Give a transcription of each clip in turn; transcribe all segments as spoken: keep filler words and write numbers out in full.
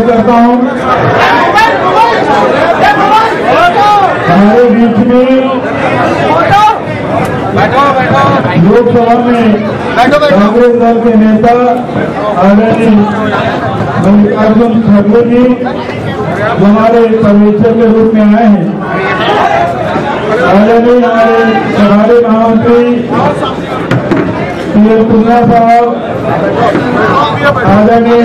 करता हूँ। हमारे बीच में लोकसभा में कांग्रेस दल के नेता आदरणीय मल्लिकार्जुन खड़गे जी जो हमारे पर्यवेक्षक के रूप में आए हैं, आदरणीय हमारे प्रभारी महामंत्री पी एल पूर्णा साहब, आदरणीय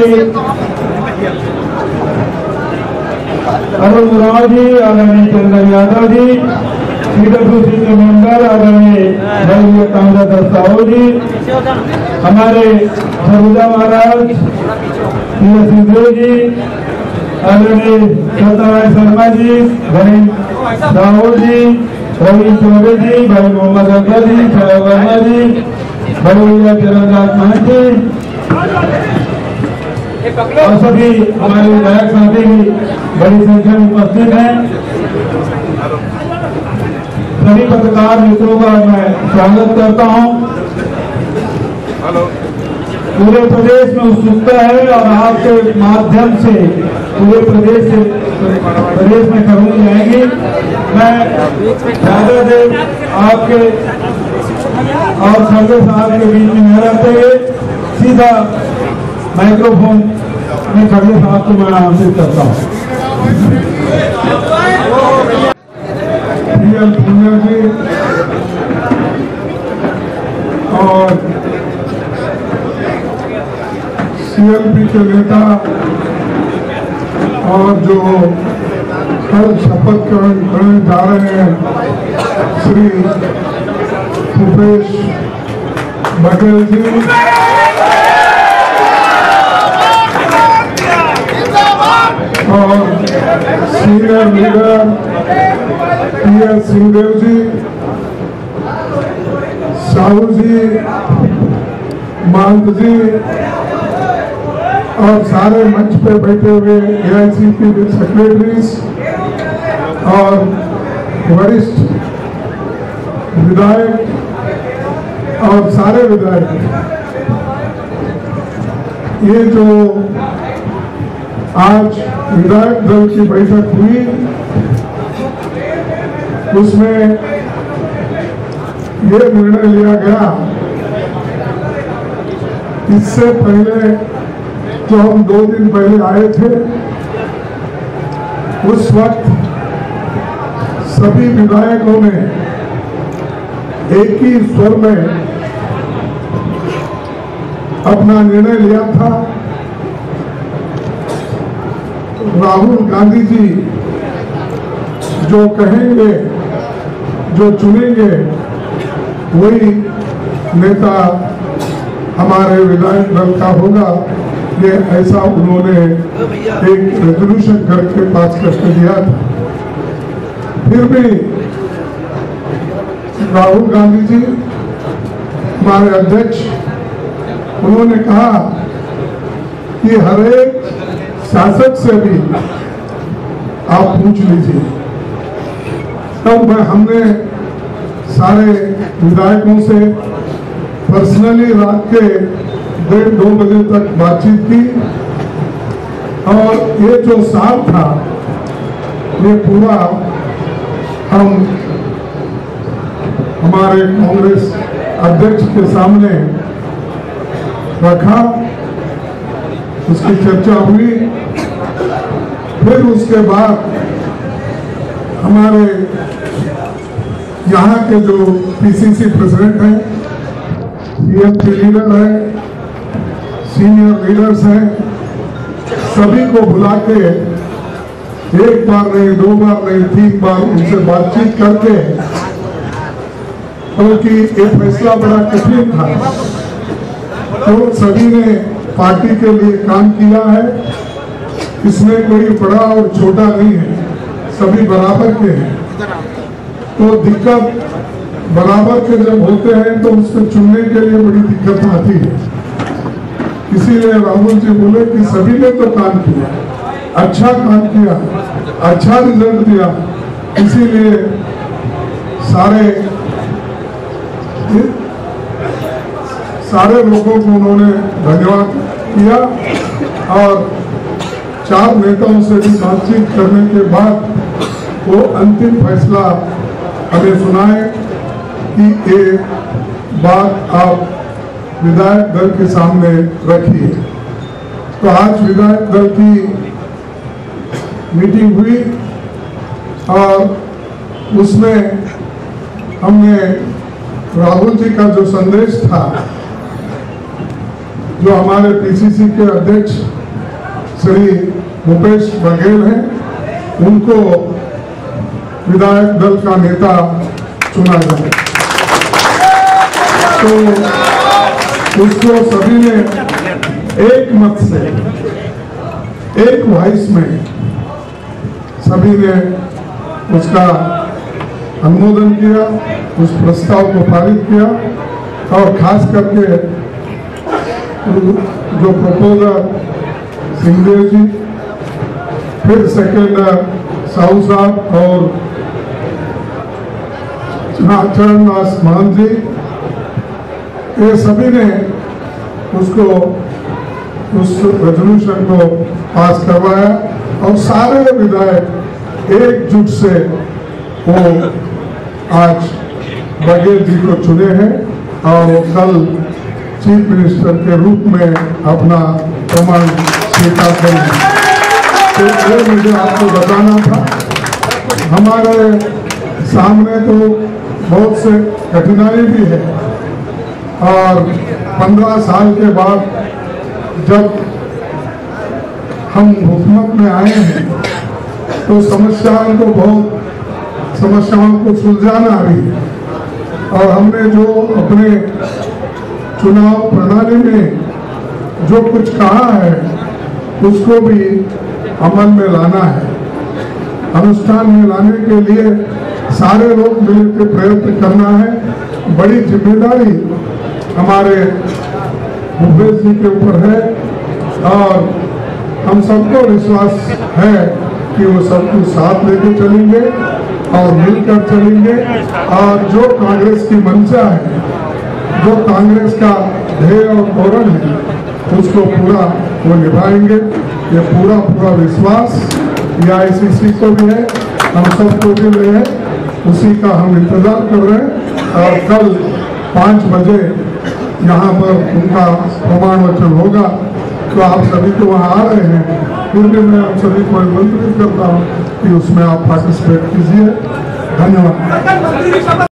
अरुण राव जी, आदरणीय चंद्र यादव जी, पीडब्ल्यूसी के मेंबर आदरणीय भैया कामराज साहू जी, हमारे सरगुजा महाराज पी एस सिंहदेव जी, आदरणीय सत्यनारायण शर्मा जी, गणेश साहू जी, रवि चौबे जी, भाई मोहम्मद अकबर जी, छाया वर्मा जी, भैया चरणदास महंत जी और सभी हमारे विधायक साथी भी बड़ी संख्या में उपस्थित हैं। सभी पत्रकार मित्रों का मैं स्वागत करता हूं। पूरे प्रदेश में उत्सुकता है और आपके माध्यम से पूरे प्रदेश से प्रदेश में खबरें जाएंगी। मैं ज्यादा देर आपके और खड़गे साहब के बीच में न रहते हुए सीधा माइक्रोफोन में खड़गे साहब को मैं आमंत्रित करता हूँ। पी एल पूर्णा जी और सी एल पी के नेता और जो कल शपथ करने जा रहे हैं श्री भूपेश बघेल जी, और senior leader P S Singhdeo ji, Sahu ji, Mahant ji और सारे मंच पे बैठे हुए ए आई सी पी सेक्रेटरीज और वरिष्ठ विधायक और सारे विधायक, ये जो आज विधायक दल की बैठक हुई उसमें ये निर्णय लिया गया, इससे पहले जो हम दो दिन पहले आए थे उस वक्त सभी विधायकों ने एक ही स्वर में अपना निर्णय लिया था। राहुल गांधी जी जो कहेंगे, जो चुनेंगे, वही नेता हमारे विधायक दल का होगा। ये ऐसा उन्होंने एक रेजोल्यूशन करके पास करके दिया था। फिर भी राहुल गांधी जी हमारे अध्यक्ष, उन्होंने कहा कि हर एक शासक से भी आप पूछ लीजिए। तब मैं हमने सारे विधायकों से पर्सनली रात के डेढ़ दो बजे तक बातचीत की और ये जो साल था ये पूरा हम हमारे कांग्रेस अध्यक्ष के सामने रखा, उसकी चर्चा हुई। फिर उसके बाद हमारे यहाँ के जो पी सी सी प्रेसिडेंट हैं, पी एम पी लीडर हैं, सीनियर लीडर्स हैं, सभी को बुला के एक बार नहीं, दो बार नहीं, तीन बार उनसे बातचीत करके, क्योंकि ये फैसला बड़ा कठिन था, तो सभी ने पार्टी के लिए काम किया है। इसमें कोई बड़ा और छोटा नहीं है, सभी बराबर के हैं। तो दिक्कत बराबर के जब होते हैं तो उसमें चुनने के लिए बड़ी दिक्कत आती है। इसीलिए राहुल जी बोले कि सभी ने तो काम किया, अच्छा काम किया, अच्छा रिजल्ट दिया, इसीलिए सारे सारे लोगों को उन्होंने धन्यवाद किया और चार नेताओं से भी बातचीत करने के बाद वो अंतिम फैसला हमें सुनाए कि ये बात आप विधायक दल के सामने रखिए। तो आज विधायक दल की मीटिंग हुई और उसमें हमने राहुल जी का जो संदेश था, जो हमारे पीसीसी के अध्यक्ष श्री भूपेश बघेल हैं, उनको विधायक दल का नेता चुना जाए। तो उसको सभी ने एक मत से, एक वॉइस में सभी ने उसका अनुमोदन किया, उस प्रस्ताव को पारित किया और खास करके जो प्रपोजर सिंहदेव जी, फिर सेकेंड साहू साहब और चरणदास मान जी, ये सभी ने उसको उस रेजोल्यूशन को पास करवाया और सारे विधायक एकजुट से वो आज बघेल जी को चुने हैं और वो कल चीफ मिनिस्टर के रूप में अपना प्रमाण स्वीकार करेंगे। तो ये मुझे आपको बताना था। हमारे सामने तो बहुत से कठिनाई भी है और पंद्रह साल के बाद जब हम हुकूमत में आए हैं तो समस्याओं को बहुत समस्याओं को सुलझाना भी है और हमने जो अपने चुनाव प्रणाली में जो कुछ कहा है उसको भी अमल में लाना है, अनुष्ठान में लाने के लिए सारे लोग मिलकर प्रयत्न करना है। बड़ी जिम्मेदारी हमारे भूपेश जी के ऊपर है और हम सबको विश्वास है कि वो सबको साथ लेके चलेंगे और मिलकर चलेंगे और जो कांग्रेस की मंशा है, जो कांग्रेस का ध्येय और धोरण है, उसको पूरा वो निभाएंगे। ये पूरा पूरा विश्वास ए आई सी सी को भी है, हम सबको भी है, उसी का हम इंतजार कर रहे हैं और कल पाँच बजे यहाँ पर उनका प्रमाण वचन होगा। तो आप सभी को वहाँ आ रहे हैं, फिर भी मैं आप सभी को आमंत्रित करता हूँ कि उसमें आप पार्टिसिपेट कीजिए। धन्यवाद।